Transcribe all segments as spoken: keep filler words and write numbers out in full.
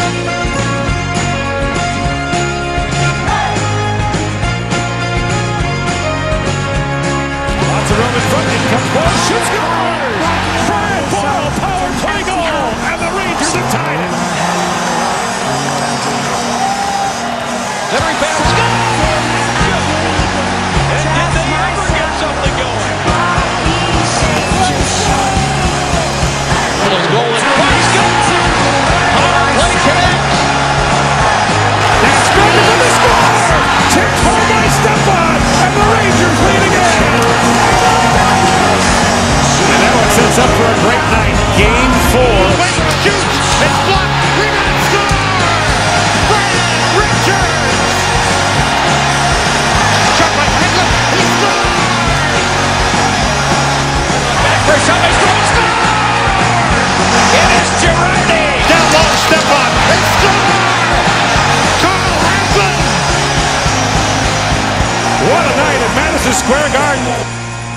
Lots of room in front. In comes ball. Shoots. Scores! Brad Boyle, power play goal, and the Rangers have tied it. Henry Battle scores! And did they ever get something going? Little's goal in front. Scores! Power play connects. That's good to the score. Tipped home by Stepan, and the Rangers lead again. And that one sets up for a great night. Game four. Shoots. It's blocked. Rebound. Score! Brad Richards! Shot by Henry. He scores! Back for somebody. Score! It is Girardi. Down low. Stepan. They score! Carl Hansen. What a night at Madison Square Garden.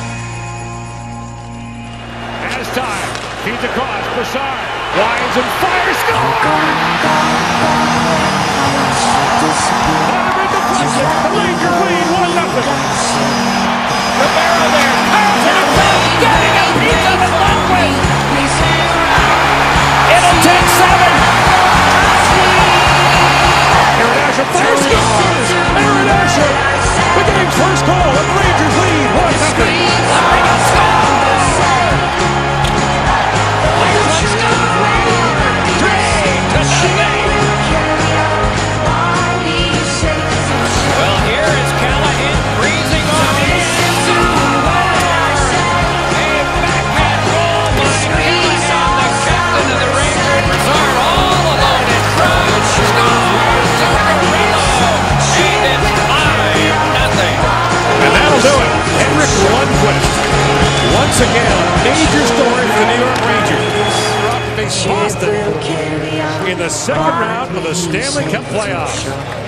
Has time. Feeds across. Brassard winds and fires. Score! Hunter deflected. The Rangers lead one nothing. Rivera there. Carlson himself getting a piece of it. Lundqvist. It'll take seven. Aaron Asher fires. Scores! Aaron Asher. The game's first goal. And the Rangers lead one nothing. Well, here is Callahan freezing on the end zone. A backhand goal by Callahan, the captain of the Rangers. Brassard all alone in front. Scores! Zuccarello. And it's five nothing. And that'll do it. Henrik Lundqvist. Once again, a major story for the New York Rangers. Boston in the second round of the Stanley Cup playoffs.